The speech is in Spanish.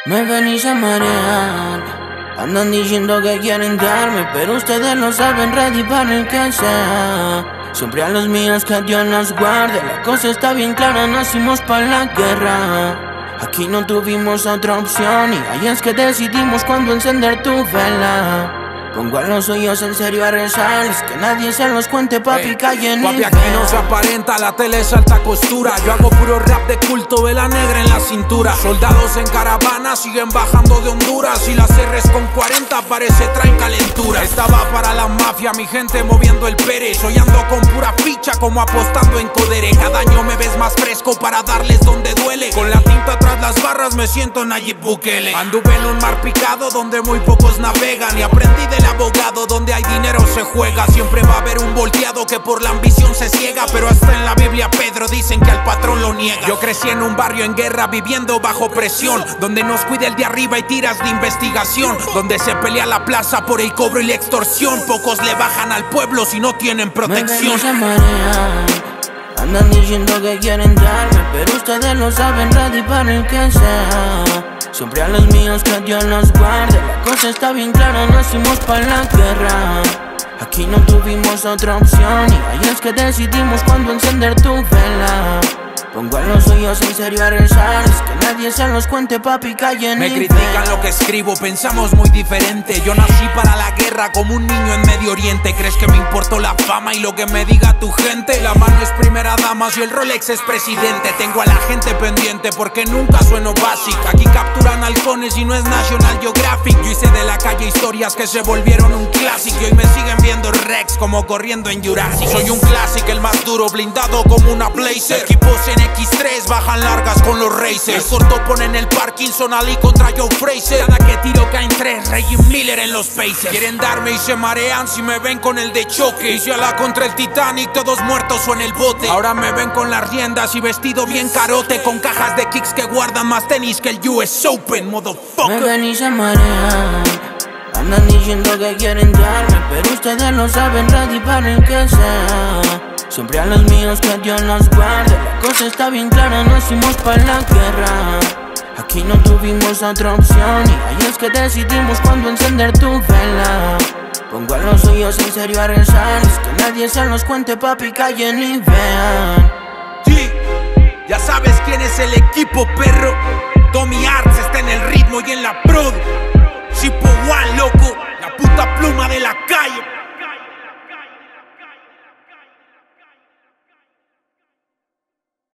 Me ven y se marean. Andan diciendo que quieren darme, pero ustedes no saben ready para el que sea. Siempre a los míos que Dios nos guarde. La cosa está bien clara, nacimos para la guerra. Aquí no tuvimos otra opción y ahí es que decidimos cuando encender tu vela. Pongo a los suyos en serio a rezar, es que nadie se los cuente, papi, callen. Papi, aquí no se aparenta, la tele es alta costura. Yo hago puro rap de culto, vela negra en la cintura. Soldados en caravana siguen bajando de Honduras y las R's con 40 parece traen calentura. Estaba para la mafia, mi gente moviendo el Pérez. Hoy ando con pura ficha como apostando en Codere. Cada año me ves más fresco para darles donde duele. Con la tinta tras las barras me siento Nayib Bukele. Anduve en un mar picado donde muy pocos navegan y aprendí del abogado, donde hay dinero se juega. Siempre va a haber un volteado que por la ambición se ciega, pero hasta en la Biblia Pedro dicen que al patrón lo niega. Yo crecí en un barrio en guerra viviendo bajo presión, donde nos cuida el de arriba y tiras de investigación, donde se pelea la plaza por el cobro y la extorsión. Pocos le bajan al pueblo si no tienen protección. Me se marean. Andan diciendo que quieren darme, pero ustedes no saben ready para el que sea. Siempre a los míos que Dios nos guarde. La cosa está bien clara, nacimos para la guerra. Aquí no tuvimos otra opción y ahí es que decidimos cuando encender tu vela. Pongo a los suyos en serio a rezar, es que nadie se los cuente, papi, callen. Me critican lo que escribo, pensamos muy diferente. Yo nací para la guerra como un niño en Medio Oriente. ¿Crees que me importó la fama y lo que me diga tu gente? La mano es primera dama si el Rolex es presidente. Tengo a la gente pendiente porque nunca sueno basic. Aquí capturan halcones y no es National Geographic. Yo hice de la calle historias que se volvieron un clásico y hoy me siguen viendo Rex como corriendo en Jurassic. Soy un clásico, el más duro, blindado como una Blazer. Equipos en X3 bajan largas con los Racers. El corto ponen el Parkinson, Ali contra Joe Fraser. Cada que tiro caen 3, Reggie Miller en los Pacers. Quieren darme y se marean si me ven con el de choque. Y si a la contra el Titanic, todos muertos o en el bote. Ahora me ven con las riendas y vestido bien carote, con cajas de kicks que guardan más tenis que el US Open, motherfucker. Me ven y se marean. Andan diciendo que quieren darme, pero ustedes no saben ready para el que sea. Siempre a los míos que Dios nos guarde. La cosa está bien clara, nacimos para la guerra. Aquí no tuvimos otra opción y ahí es que decidimos cuando encender tu vela. Pongo a los suyos en serio a rezar, es que nadie se los cuente, papi, callen y vean. Sí, ya sabes quién es el equipo, perro. Tommy Arts está en el ritmo y en la prod. Chipo One, loco, la puta pluma de la calle.